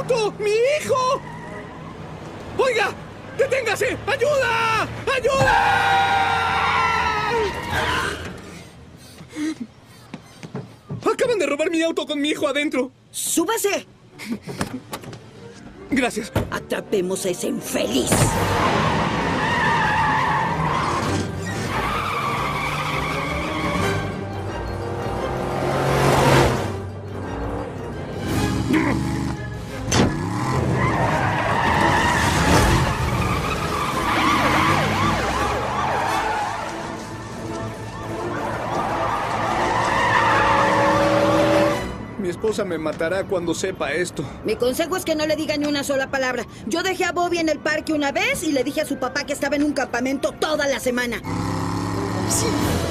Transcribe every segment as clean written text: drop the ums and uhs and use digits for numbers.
auto! ¡Mi hijo! ¡Oiga! ¡Deténgase! ¡Ayuda! ¡Ayuda! Acaban de robar mi auto con mi hijo adentro. ¡Súbase! Gracias. Atrapemos a ese infeliz. Mi esposa me matará cuando sepa esto. Mi consejo es que no le diga ni una sola palabra. Yo dejé a Bobby en el parque una vez y le dije a su papá que estaba en un campamento toda la semana. Sí.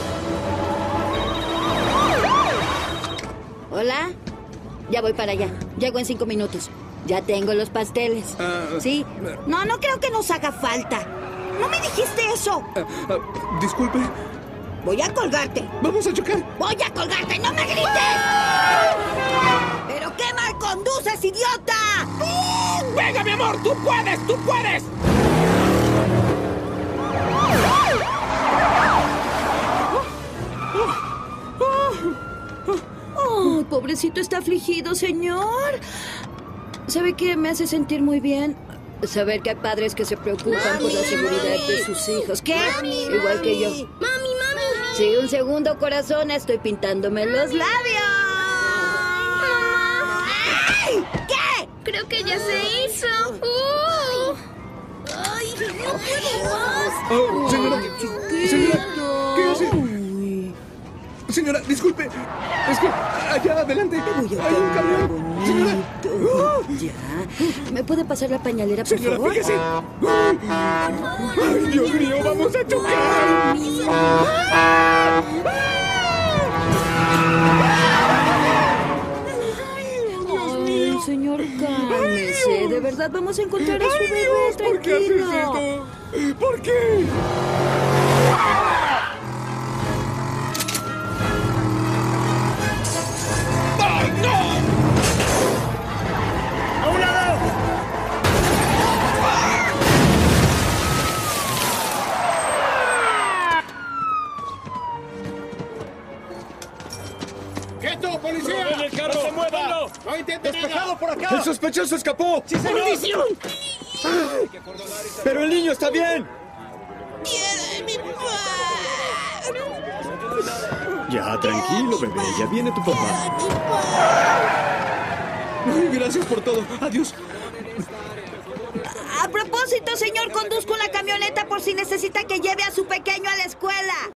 Hola. Ya voy para allá. Llego en 5 minutos. Ya tengo los pasteles. ¿Sí? No creo que nos haga falta. No me dijiste eso. Disculpe. Voy a colgarte. Vamos a chocar. ¡Voy a colgarte! ¡No me grites! ¡Pero qué mal conduces, idiota! ¡Venga, mi amor! ¡Tú puedes! ¡Tú puedes! Oh, pobrecito, está afligido, señor. ¿Sabe qué me hace sentir muy bien? Saber que hay padres que se preocupan por la seguridad de sus hijos. ¿Qué? Mami, Igual que yo. Mami. Sí, un segundo, corazón. Estoy pintándome los labios. ¡Ay! ¿Qué? Creo que ya se hizo. ¡Ay, no puedo más! Señora, ¿qué hace? Señora, disculpe. Es que allá adelante hay un camión. Señora. Ya. ¿Me puede pasar la pañalera, por Señora, favor? fíjese. ¡Ay, Dios mío! ¡Vamos a chocar! Ay, señor, cálmese. De verdad, vamos a encontrar a su bebé. ¿Por qué haces Tranquilo. esto? ¿Por qué? ¡Ay, no! ¡A un lado! ¡Quieto, policía! ¡No el carro! ¡No se mueva! ¡No intenten nada! ¡Despejado por acá! ¡El sospechoso escapó! ¡Sí, señor! ¡Maldición! ¡Pero el niño está bien! Ya, tranquilo, bebé. Ya viene tu papá. Ay, gracias por todo. Adiós. A propósito, señor, conduzco la camioneta por si necesita que lleve a su pequeño a la escuela.